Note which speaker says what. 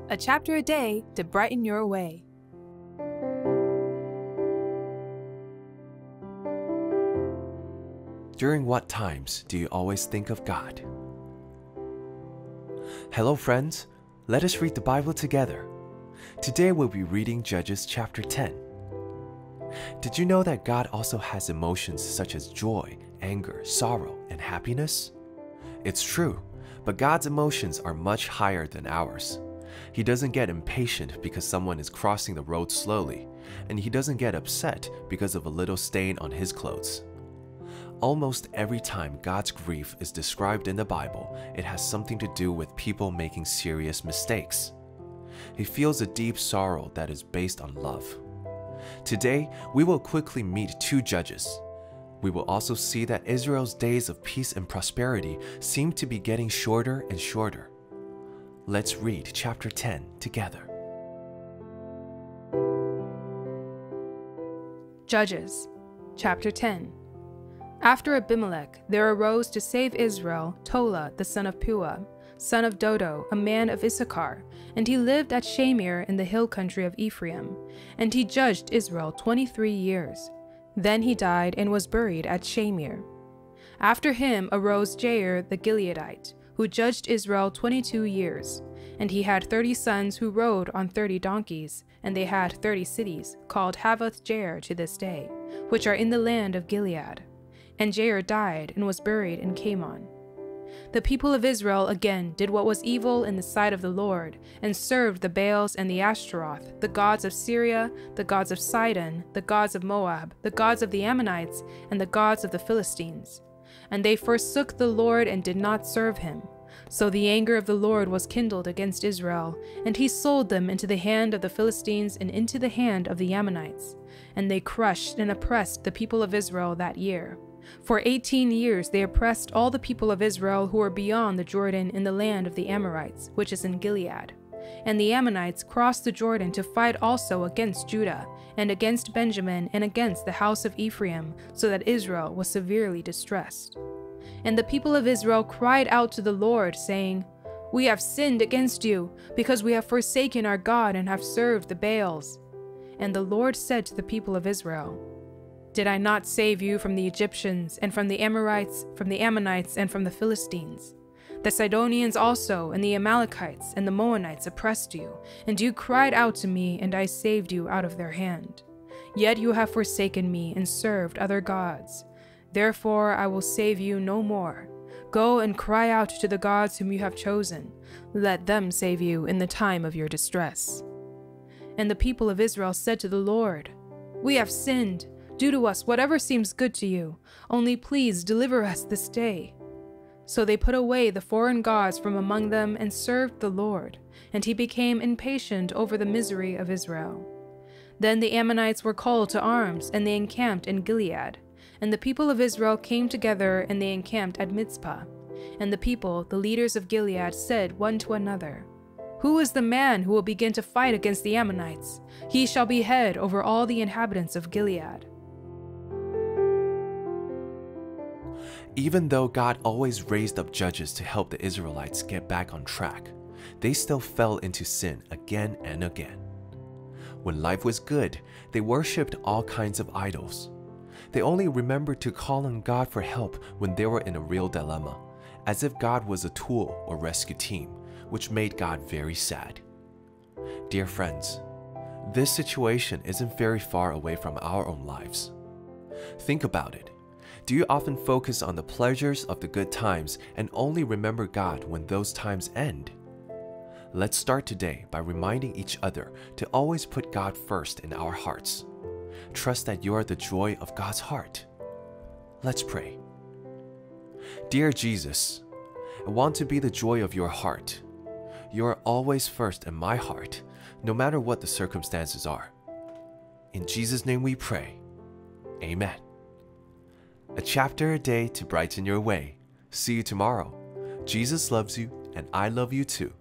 Speaker 1: A chapter a day to brighten your way.
Speaker 2: During what times do you always think of God? Hello friends, let us read the Bible together. Today we'll be reading Judges chapter 10. Did you know that God also has emotions such as joy, anger, sorrow, and happiness? It's true, but God's emotions are much higher than ours. He doesn't get impatient because someone is crossing the road slowly, and he doesn't get upset because of a little stain on his clothes. Almost every time God's grief is described in the Bible, it has something to do with people making serious mistakes. He feels a deep sorrow that is based on love. Today, we will quickly meet two judges. We will also see that Israel's days of peace and prosperity seem to be getting shorter and shorter. Let's read chapter 10 together.
Speaker 1: Judges, chapter 10. After Abimelech, there arose to save Israel Tola the son of Puah, son of Dodo, a man of Issachar, and he lived at Shamir in the hill country of Ephraim, and he judged Israel 23 years. Then he died and was buried at Shamir. After him arose Jair the Gileadite, who judged Israel 22 years, and he had 30 sons who rode on 30 donkeys, and they had 30 cities, called Havoth Jair to this day, which are in the land of Gilead. And Jair died and was buried in Camon. The people of Israel again did what was evil in the sight of the Lord, and served the Baals and the Ashtaroth, the gods of Syria, the gods of Sidon, the gods of Moab, the gods of the Ammonites, and the gods of the Philistines. And they forsook the Lord and did not serve him. So the anger of the Lord was kindled against Israel, and he sold them into the hand of the Philistines and into the hand of the Ammonites. And they crushed and oppressed the people of Israel that year. For 18 years they oppressed all the people of Israel who were beyond the Jordan in the land of the Amorites, which is in Gilead. And the Ammonites crossed the Jordan to fight also against Judah, and against Benjamin, and against the house of Ephraim, so that Israel was severely distressed. And the people of Israel cried out to the Lord, saying, "We have sinned against you, because we have forsaken our God and have served the Baals." And the Lord said to the people of Israel, "Did I not save you from the Egyptians, and from the Amorites, from the Ammonites, and from the Philistines? The Sidonians also, and the Amalekites, and the Moabites oppressed you, and you cried out to me, and I saved you out of their hand. Yet you have forsaken me, and served other gods. Therefore I will save you no more. Go and cry out to the gods whom you have chosen. Let them save you in the time of your distress." And the people of Israel said to the Lord, "We have sinned. Do to us whatever seems good to you, only please deliver us this day." So they put away the foreign gods from among them and served the Lord, and he became impatient over the misery of Israel. Then the Ammonites were called to arms, and they encamped in Gilead. And the people of Israel came together, and they encamped at Mizpah. And the people, the leaders of Gilead, said one to another, "Who is the man who will begin to fight against the Ammonites? He shall be head over all the inhabitants of Gilead."
Speaker 2: Even though God always raised up judges to help the Israelites get back on track, they still fell into sin again and again. When life was good, they worshipped all kinds of idols. They only remembered to call on God for help when they were in a real dilemma, as if God was a tool or rescue team, which made God very sad. Dear friends, this situation isn't very far away from our own lives. Think about it. Do you often focus on the pleasures of the good times and only remember God when those times end? Let's start today by reminding each other to always put God first in our hearts. Trust that you are the joy of God's heart. Let's pray. Dear Jesus, I want to be the joy of your heart. You are always first in my heart, no matter what the circumstances are. In Jesus' name we pray. Amen. A chapter a day to brighten your way. See you tomorrow. Jesus loves you, and I love you too.